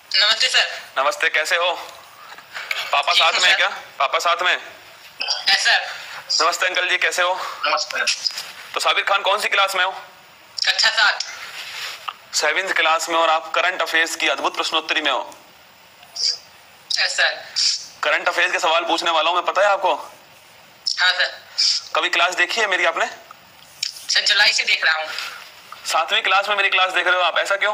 नमस्ते सर। नमस्ते, कैसे हो? पापा साथ में है क्या? पापा साथ में? सर। नमस्ते अंकल जी, कैसे हो? नमस्ते। तो साबिर खान कौन सी क्लास में हो? कक्षा 7। 7th क्लास में, और आप करंट अफेयर्स की अद्भुत प्रश्नोत्तरी में हो। सर। करंट अफेयर्स के सवाल पूछने वाला हूँ मैं, पता है आपको? हाँ सर। कभी क्लास देखी है मेरी आपने? सर जुलाई से देख रहा हूँ। 7वीं क्लास में मेरी क्लास देख रहे हो आप, ऐसा क्यों?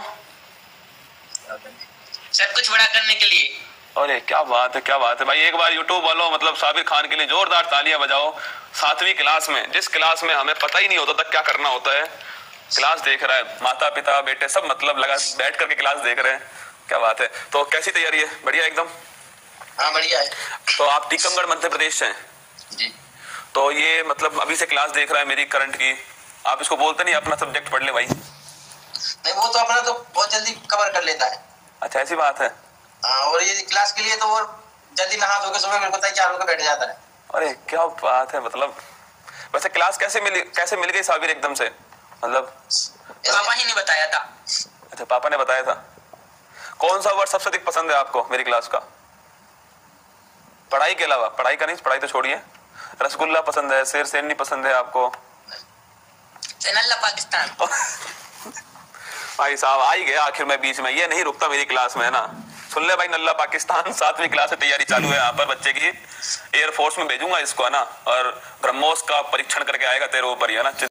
सर कुछ बड़ा करने के लिए। अरे क्या बात है, क्या बात है भाई। एक बार यूट्यूब वालों मतलब साबिर खान के लिए जोरदार तालियां बजाओ। 7वीं क्लास में, जिस क्लास में हमें पता ही नहीं होता था क्या करना होता है, क्लास देख रहा है। माता पिता बेटे सब मतलब लगा बैठ करके क्लास देख रहे हैं। क्या बात है। तो कैसी तैयारी है? बढ़िया एकदम? हाँ बढ़िया है। तो आप टीकमगढ़ मध्य प्रदेश से हैं? जी। तो ये मतलब अभी से क्लास देख रहा है मेरी करंट की। आप इसको बोलते नहीं अपना सब्जेक्ट पढ़ ले भाई? नहीं वो तो अपना तो बहुत जल्दी कवर कर लेता है। अच्छा ऐसी बात है। हाँ, और ये क्लास के लिए तो वो जल्दी नहा धो के सुबह मेरे को तैयार होकर बैठ जाता है। अरे क्या बात है। मतलब वैसे क्लास कैसे मिल गई साबिर एकदम से, मतलब? पापा ही नहीं बताया था। अच्छा पापा ने बताया था। कौन सा वर्ड सबसे अधिक पसंद है आपको मेरी क्लास का? पढ़ाई के अलावा? पढ़ाई का नहीं, पढ़ाई तो छोड़िए। रसगुल्ला पसंद है, शेर शेरनी पसंद है आपको? नल्ला पाकिस्तान। भाई साहब आ ही गया आखिर में बीच में, ये नहीं रुकता मेरी क्लास में, है ना? सुन ले भाई, नल्ला पाकिस्तान। 7वीं क्लास से तैयारी चालू है यहाँ पर बच्चे की। एयरफोर्स में भेजूंगा इसको, है ना? और ब्रह्मोस का परीक्षण करके आएगा तेरे ऊपर ही, है ना?